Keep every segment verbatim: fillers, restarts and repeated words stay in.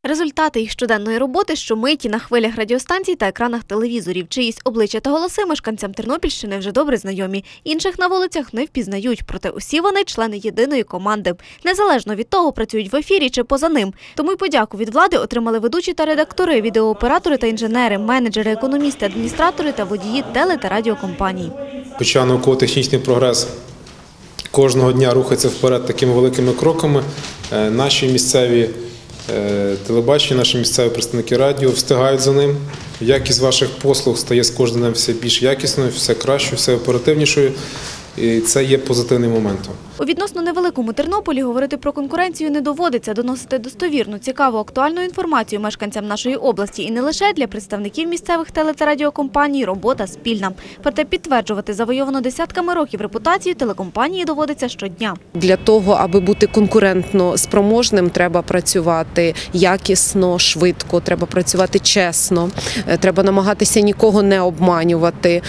Результати їх щоденної роботи щомиті на хвилях радіостанцій та екранах телевізорів. Чиїсь обличчя та голоси мешканцям Тернопільщини вже добре знайомі. Інших на вулицях не впізнають, проте усі вони – члени єдиної команди. Незалежно від того, працюють в ефірі чи поза ним. Тому й подяку від влади отримали ведучі та редактори, відеооператори та інженери, менеджери, економісти, адміністратори та водії теле- та радіокомпаній. Хоча науково-технічний прогрес кожного дня рухається вперед такими великими кроками, наші місцеві телебачення, наші місцеві представники радіо встигають за ним. Якість ваших послуг стає з кожним днем все більш якісною, все кращою, все оперативнішою. І це є позитивним моментом. У відносно невеликому Тернополі говорити про конкуренцію не доводиться, доносити достовірну, цікаву, актуальну інформацію мешканцям нашої області. І не лише для представників місцевих теле- та радіокомпаній робота спільна. Проте підтверджувати завойовану десятками років репутацію телекомпанії доводиться щодня. Для того, аби бути конкурентно спроможним, треба працювати якісно, швидко, треба працювати чесно, треба намагатися нікого не обманювати.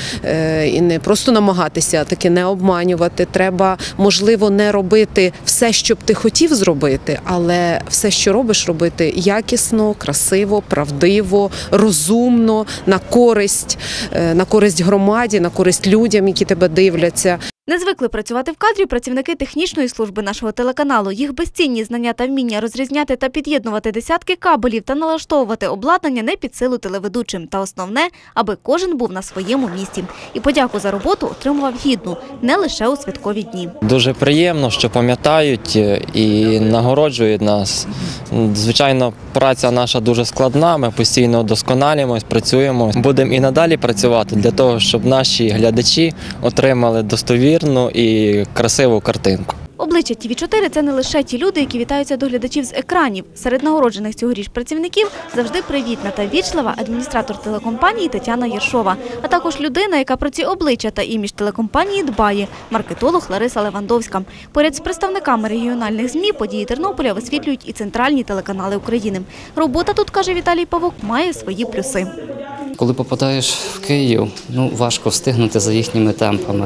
І не просто намагатися, а таки не обманювати. Треба, можливо, не робити все, що б ти хотів зробити, але все, що робиш, робити якісно, красиво, правдиво, розумно, на користь, на користь громаді, на користь людям, які тебе дивляться. Не звикли працювати в кадрі працівники технічної служби нашого телеканалу. Їх безцінні знання та вміння розрізняти та під'єднувати десятки кабелів та налаштовувати обладнання не під силу телеведучим. Та основне, аби кожен був на своєму місці. І подяку за роботу отримував гідну, не лише у святкові дні. Дуже приємно, що пам'ятають і нагороджують нас. Звичайно, праця наша дуже складна, ми постійно вдосконалюємось, працюємо. Будемо і надалі працювати для того, щоб наші глядачі отримали достовірну і красиву картинку. Обличчя Ті Ві чотири – це не лише ті люди, які вітаються до глядачів з екранів. Серед нагороджених цьогоріч працівників завжди привітна та ввічлива адміністратор телекомпанії Тетяна Єршова, а також людина, яка про ці обличчя та імідж телекомпанії дбає – маркетолог Лариса Левандовська. Поряд з представниками регіональних ЗМІ події Тернополя висвітлюють і центральні телеканали України. Робота тут, каже Віталій Павук, має свої плюси. Коли попадаєш в Київ, ну, важко встигнути за їхніми темпами.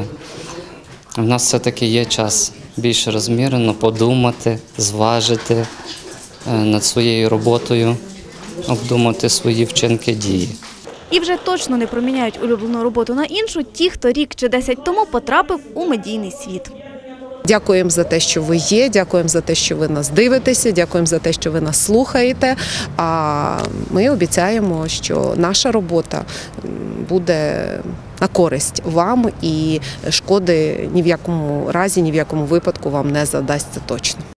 У нас все-таки є час більш розмірено подумати, зважити над своєю роботою, обдумати свої вчинки, дії. І вже точно не проміняють улюблену роботу на іншу ті, хто рік чи десять тому потрапив у медійний світ. Дякуємо за те, що ви є, дякуємо за те, що ви нас дивитеся, дякуємо за те, що ви нас слухаєте. А ми обіцяємо, що наша робота буде на користь вам і шкоди ні в якому разі, ні в якому випадку вам не задасться точно.